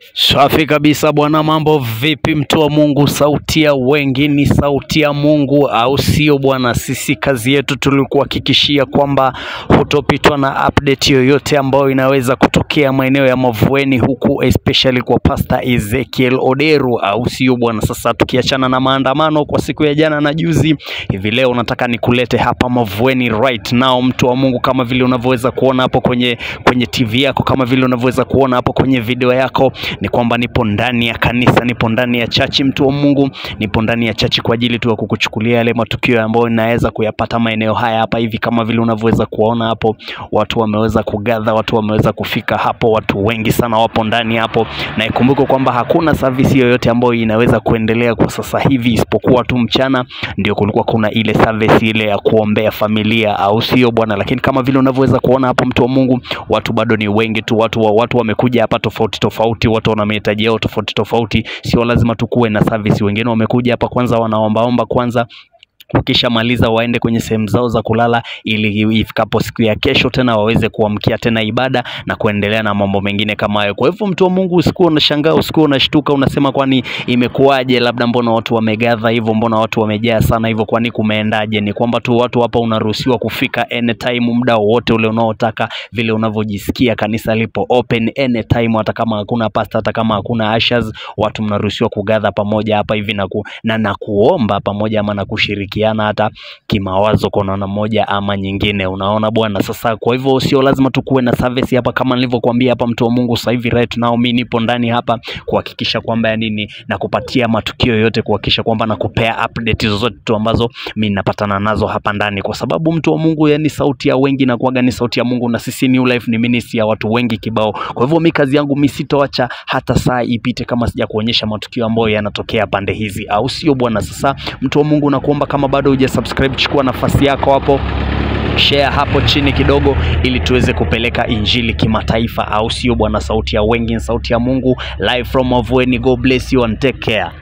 Safi kabisa bwana, mambo vipi mtu wa Mungu? Sauti ya wengi ni sauti ya Mungu, au sio bwana? Sisi kazi yetu tulikuhakikishia kwamba hutopitwa na update yoyote ambayo inaweza kutokea maeneo ya Mavueni huku, especially kwa Pastor Ezekiel Oderu, au sio bwana? Sasa tukiachana na maandamano kwa siku ya jana na juzi, hivi leo nataka nikulete hapa Mavueni right now mtu wa Mungu, kama vile unavyoweza kuona hapo kwenye TV yako, kama vile unavyoweza kuona hapo kwenye video yako, ni kwamba nipo ndani ya kanisa, nipo ndani ya chachi mtu wa Mungu, nipo ndani ya chachi kwa ajili tu ya kukuchukulia yale matukio ambayo ninaweza kuyapata maeneo haya hapa hivi. Kama vile unavyoweza kuona hapo, watu wameweza kugather, watu wameweza kufika hapo, watu wengi sana wapo ndani hapo, na ikumbuke kwamba hakuna service yoyote ambayo inaweza kuendelea kwa sasa hivi isipokuwa tu mchana ndio kulikuwa kuna ile service ile ya kuombea familia, au sio bwana? Lakini kama vile unavyoweza kuona hapo mtu wa Mungu, watu bado ni wengi tu, watu wamekuja hapa tofauti, watu wana mahitaji yao tofauti. Sio lazima tukue na service. Wengine wamekuja hapa kwanza wanaomba kwanza, ukishamaliza waende kwenye sehemu zao za kulala, ili ifikapo siku ya kesho tena waweze kuamkia tena ibada na kuendelea na mambo mengine kama hayo. Kwa hivyo mtu wa Mungu, usikuwa unashangaa, usikuwa unashtuka unasema kwani imekuaje, labda mbona watu wamegather hivyo, mbona watu wamejaa sana hivyo, kwani kumeendaje? Ni kwamba tu watu hapa unaruhusiwa kufika anytime, muda wote ule unaotaka, vile unavyojisikia. Kanisa lipo open anytime, hata kama hakuna pastor, hata kama hakuna ushers, watu mnaruhusiwa kugather pamoja hapa hivi na kuomba pamoja ama na kushiriki hata kimawazo kwa namna moja ama nyingine, unaona bwana. Sasa kwa hivyo sio lazima tukue na service hapa, kama nilivyokuambia hapa mtu wa Mungu. Sasa hivi right now mimi nipo ndani hapa kuhakikisha kwamba na kupatia matukio yote, kuhakikisha kwamba nakupea update zozote tu ambazo mimi napatana nazo hapa ndani, kwa sababu mtu wa Mungu, yani sauti ya wengi na kuaga ni sauti ya Mungu, na sisi New Life ni ministry ya watu wengi kibao. Kwa hivyo mimi kazi yangu, mimi sitoacha hata saa ipite kama sija kuonyesha matukio ambayo yanatokea pande hizi, au sio bwana? Sasa mtu wa Mungu, nakuomba kama bado hujasubscribe, chukua nafasi yako hapo, share hapo chini kidogo, ili tuweze kupeleka injili kimataifa, au sio bwana? Sauti ya wengi, sauti ya Mungu, live from Mavueni. God bless you and take care.